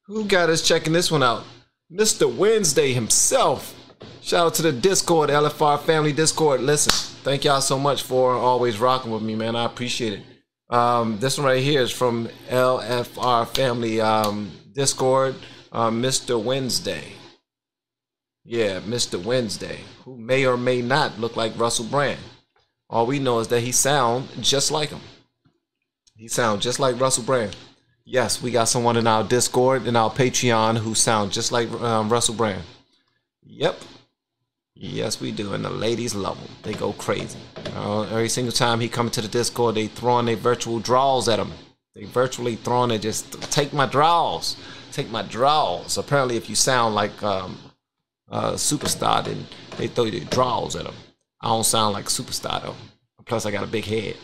Who got us checking this one out? Mr. Wednesday himself. Shout out to the Discord, LFR Family Discord. Listen, thank y'all so much for always rocking with me, man. I appreciate it. This one right here is from LFR Family Discord, Mr. Wednesday. Yeah, Mr. Wednesday, who may or may not look like Russell Brand. All we know is that he sound just like him. He sound just like Russell Brand. Yes, we got someone in our Discord and our Patreon who sound just like Russell Brand. Yep. Yes, we do. And the ladies love him. They go crazy. Every single time he comes to the Discord, they throwing their virtual draws at him. They virtually throwing it, just take my draws. Take my draws. Apparently, if you sound like Superstar, then they throw their draws at him. I don't sound like Superstar, though. Plus, I got a big head.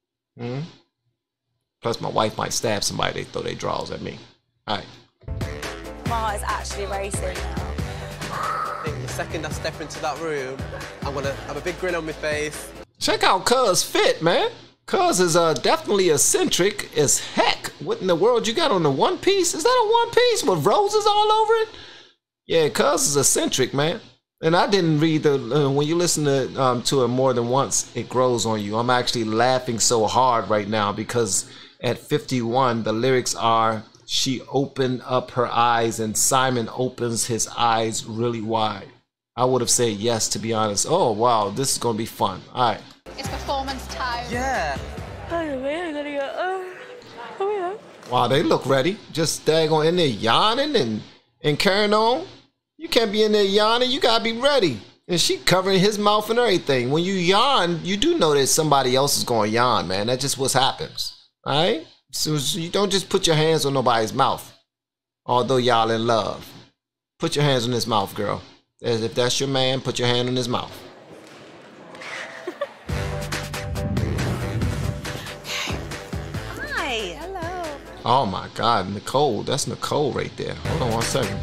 Plus, my wife might stab somebody. They throw their draws at me. All right. Ma is actually racing now. I think the second I step into that room, I'm gonna have a big grin on my face. Check out Cuz fit, man. Cuz is definitely eccentric as heck. What in the world you got on the one piece? Is that a one piece with roses all over it? Yeah, Cuz is eccentric, man. And I didn't read the when you listen to it more than once, it grows on you. I'm actually laughing so hard right now because at 51, the lyrics are, she opened up her eyes and Simon opens his eyes really wide. I would have said yes, to be honest. Oh, wow, this is going to be fun. All right. It's performance time. Yeah. Oh, man, I'm gonna go. Oh, yeah. Wow, they look ready. Just daggone in there yawning and carrying on. You can't be in there yawning. You got to be ready. And she covering his mouth and everything. When you yawn, you do know that somebody else is going to yawn, man. That's just what happens. All right? So you don't just put your hands on nobody's mouth, although y'all in love. Put your hands on his mouth, girl. As if that's your man, put your hand on his mouth. Hi. Hello. Oh my God, Nicole. That's Nicole right there. Hold on one second.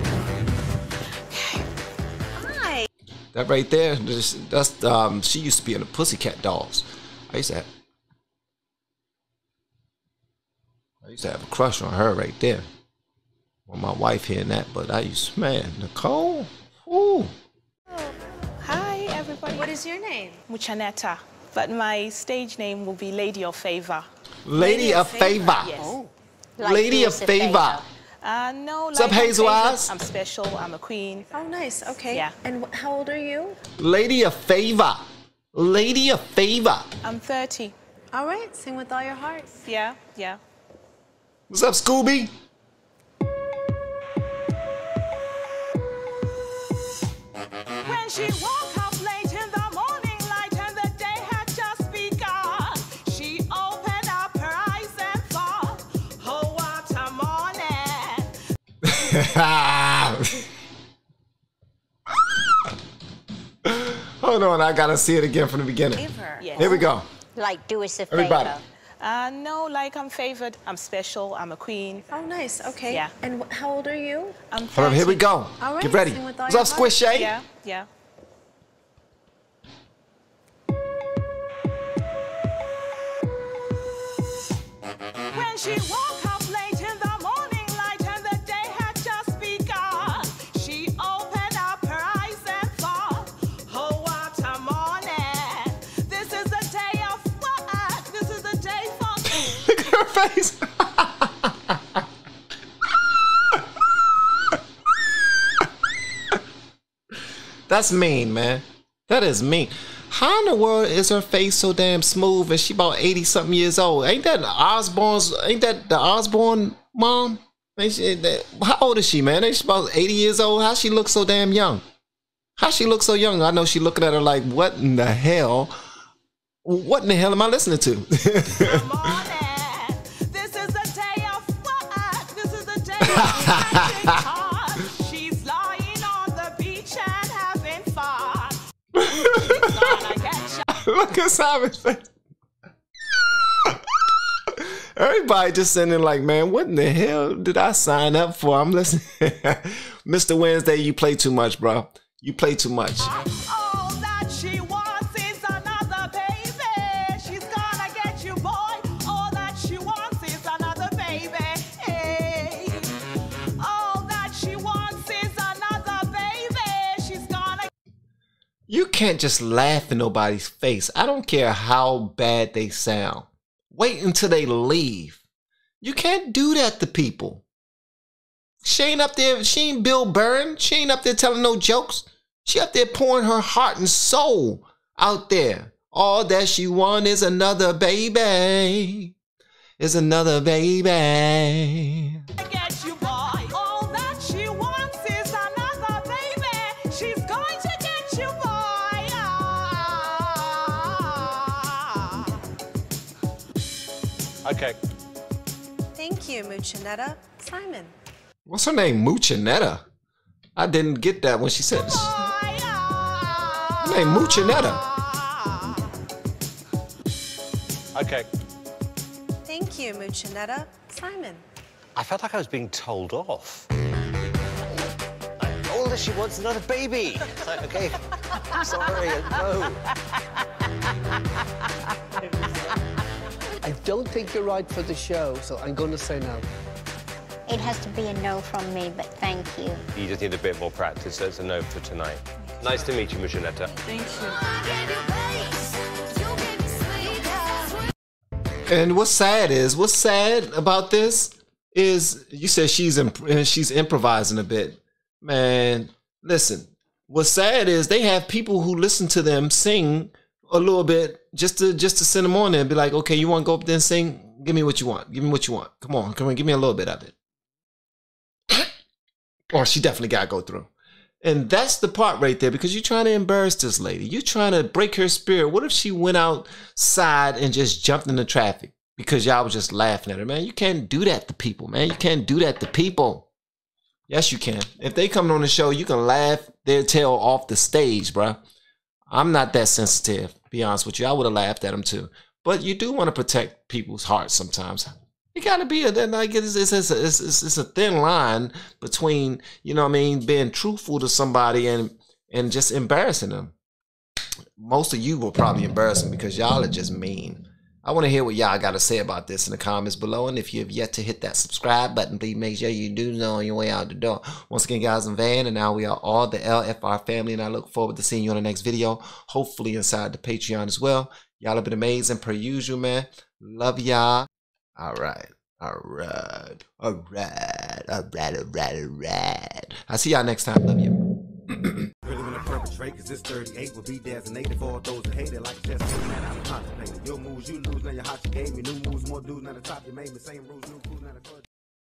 Hi. That right there, that's she used to be in the Pussycat Dolls. I used to have a crush on her right there. Well, my wife hearing that, but I used to, man, Nicole. Ooh. Oh, hi, everybody. What is your name? Muchanetta, but my stage name will be Lady of Favor. Lady of Favor. Yes. Oh. Lady of Favor. No. What's up, Hazel Eyes? I'm special. I'm a queen. Oh, nice. Okay. Yeah. And how old are you? Lady of Favor. Lady of Favor. I'm 30. All right. Sing with all your heart. Yeah, yeah. What's up, Scooby? When she woke up late in the morning light and the day had just begun, she opened up her eyes and thought, oh, what a morning. Hold on, I gotta see it again from the beginning. Yes. Here we go. Like, do us a favor. Everybody. No, like I'm favored. I'm special. I'm a queen. Oh, nice. Okay. Yeah. And how old are you? I'm 30. Hold on, here we go. All right, Get ready. sing with all What's your up, heart. Squish Shay? Yeah, yeah. When she woke up late in the morning light and the day had just begun, she opened up her eyes and thought, oh, what a morning. This is the day of what? This is the day for... Look at her face. That's mean, man. That is mean. How in the world is her face so damn smooth and she about 80-something years old? Ain't that the Osborne mom? How old is she, man? Ain't she about 80 years old? How she look so damn young? How she look so young? I know she looking at her like, what in the hell? What in the hell am I listening to? This is the day of what? This is the day of she's lying on the beach and having fun. She's gonna get shot. Look at Simon's face. Everybody just sitting like, man, what in the hell did I sign up for? I'm listening. Mr. Wednesday, you play too much, bro. You play too much. All that she wants is another baby. She's gonna get you, boy. All that she wants is another baby. Hey. can't just laugh in nobody's face. I don't care how bad they sound. Wait until they leave. You can't do that to people. She ain't up there, she ain't Bill Burr. She ain't up there telling no jokes. She up there pouring her heart and soul out there. All that she want is another baby. Is another baby. Get you, boy. All that she wants is another baby. She's going to get you, boy. Okay. Thank you, Muchinetta. Simon. What's her name? Muchinetta. I didn't get that when she said this. Her name Muchinetta. Okay. Thank you, Muchinetta. Simon. I felt like I was being told off. All that she wants is another baby. It's like, okay, sorry, no. I don't think you're right for the show, so I'm going to say no. It has to be a no from me, but thank you. You just need a bit more practice, so it's a no for tonight. Nice to meet you, Muchinetta. And what's sad about this is you said she's improvising a bit. Man, listen. What's sad is they have people who listen to them sing a little bit just to send them on there and be like, okay, you want to go up there and sing? Give me what you want. Give me what you want. Come on, give me a little bit of it. Or she definitely got to go through. And that's the part right there, because you're trying to embarrass this lady. You're trying to break her spirit. What if she went outside and just jumped into traffic because y'all was just laughing at her? Man, you can't do that to people, man. You can't do that to people. Yes, you can. If they come on the show, you can laugh their tail off the stage, bruh. I'm not that sensitive, to be honest with you. I would have laughed at them too. But you do want to protect people's hearts sometimes. You gotta be it's a thin line between, you know what I mean, being truthful to somebody and just embarrassing them. Most of you will probably embarrass them because y'all are just mean. I want to hear what y'all got to say about this in the comments below. And if you have yet to hit that subscribe button, please make sure you do so on your way out the door. Once again, guys, I'm Van, and now we are all the LFR family, and I look forward to seeing you on the next video, hopefully inside the Patreon as well. Y'all have been amazing per usual, man. Love y'all. All right. I'll see y'all next time. Love you. Really wanna perpetrate, cause this 38 will be designated for all those that hate it like just man, I'm contemplating. Your moves you lose, now your heart you gave me. New moves, more dudes, now the top you made me. Same rules, new crews.